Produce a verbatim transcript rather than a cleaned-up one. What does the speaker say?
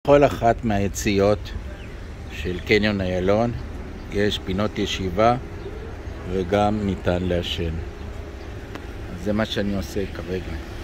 בכל אחת מהיציאות של קניון איילון יש פינות ישיבה וגם ניתן לעשן. אז זה מה שאני עושה כרגע.